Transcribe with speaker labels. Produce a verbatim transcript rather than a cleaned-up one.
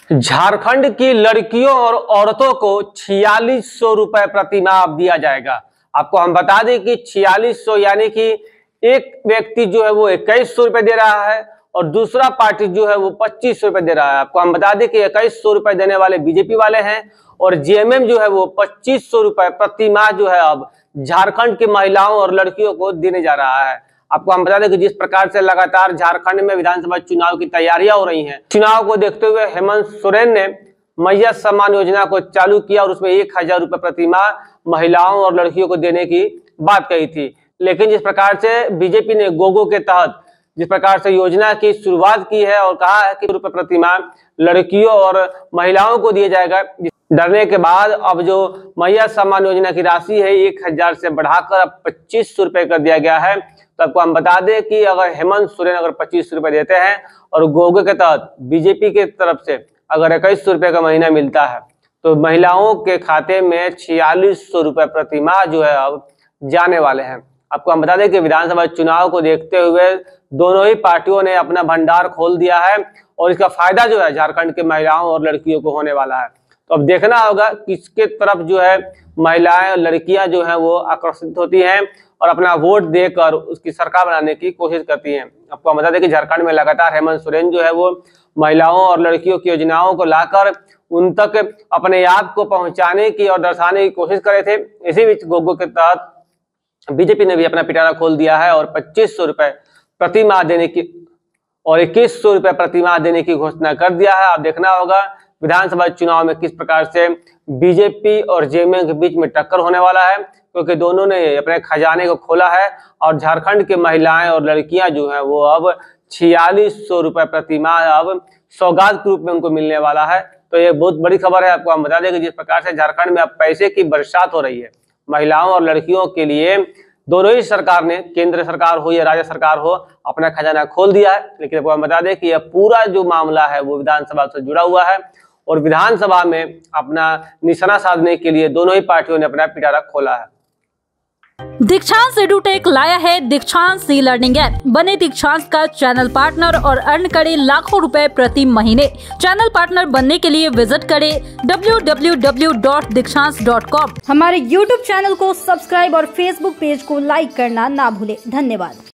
Speaker 1: झारखंड की लड़कियों और औरतों को छियालीस सौ रुपए प्रति माह दिया जाएगा। आपको हम बता दें कि छियालीस सौ यानी कि एक व्यक्ति जो है वो इक्कीस सौ रुपए दे रहा है और दूसरा पार्टी जो है वो पच्चीस सौ रुपए दे रहा है। आपको हम बता दें कि इक्कीस सौ रुपए देने वाले बीजेपी वाले हैं और जेएमएम जो है वो पच्चीस सौ रुपए प्रति माह जो है अब झारखंड की महिलाओं और लड़कियों को देने जा रहा है। आपको हम बता दें कि जिस प्रकार से लगातार झारखंड में विधानसभा चुनाव की तैयारियां हो रही हैं, चुनाव को देखते हुए हेमंत सोरेन ने मैया सम्मान योजना को चालू किया और उसमें एक हजार रुपए प्रति माह महिलाओं और लड़कियों को देने की बात कही थी। लेकिन जिस प्रकार से बीजेपी ने गोगो के तहत जिस प्रकार से योजना की शुरुआत की है और कहा है कि रुपए प्रति माह लड़कियों और महिलाओं को दिया जाएगा, डरने के बाद अब जो मैया सम्मान योजना की राशि है एक हजार से बढ़ाकर अब पच्चीस सौ रुपए कर दिया गया है। तो आपको हम बता दें कि अगर हेमंत सोरेन अगर पच्चीस सौ रुपए देते हैं और गोगो के तहत बीजेपी के तरफ से अगर इक्कीस सौ रुपए का महीना मिलता है तो महिलाओं के खाते में छियालीस सौ रुपए प्रति माह जो है अब जाने वाले हैं। आपको हम बता दें कि विधानसभा चुनाव को देखते हुए दोनों ही पार्टियों ने अपना भंडार खोल दिया है और इसका फायदा जो है झारखंड के महिलाओं और लड़कियों को होने वाला है। तो अब देखना होगा किसके तरफ जो है महिलाएं और लड़कियां जो हैं वो आकर्षित होती हैं और अपना वोट देकर उसकी सरकार बनाने की कोशिश करती हैं। आपको हम बता दें कि झारखंड में लगातार हेमंत सोरेन जो है वो महिलाओं और लड़कियों की योजनाओं को लाकर उन तक अपने आप को पहुंचाने की और दर्शाने की कोशिश कर रहे थे। इसी बीच गोगो के तहत बीजेपी ने भी अपना पिटारा खोल दिया है और पच्चीस सौ रुपए प्रति माह देने की और इक्कीस सौ रुपए प्रति माह देने की घोषणा कर दिया है। अब देखना होगा विधानसभा चुनाव में किस प्रकार से बीजेपी और जेएमएम के बीच में टक्कर होने वाला है, क्योंकि दोनों ने अपने खजाने को खोला है और झारखंड की महिलाएं और लड़कियां जो हैं वो अब छियालीस सौ रुपए प्रति माह अब सौगात के रूप में उनको मिलने वाला है। तो ये बहुत बड़ी खबर है। आपको हम बता दें कि जिस प्रकार से झारखंड में अब पैसे की बरसात हो रही है महिलाओं और लड़कियों के लिए, दोनों ही सरकार ने, केंद्र सरकार हो या राज्य सरकार हो, अपना खजाना खोल दिया है। लेकिन आपको हम बता दें कि यह पूरा जो मामला है वो विधानसभा से जुड़ा हुआ है और विधानसभा में अपना निशाना साधने के लिए दोनों ही पार्टियों ने अपना पिटारा खोला है।
Speaker 2: दीक्षांत एडुटेक लाया है दीक्षांत सी लर्निंग ऐप। बने दीक्षांत का चैनल पार्टनर और अर्न करें लाखों रुपए प्रति महीने। चैनल पार्टनर बनने के लिए विजिट करें W W W dot Dikshant dot com.
Speaker 3: हमारे यूट्यूब चैनल को सब्सक्राइब और फेसबुक पेज को लाइक करना ना भूले। धन्यवाद।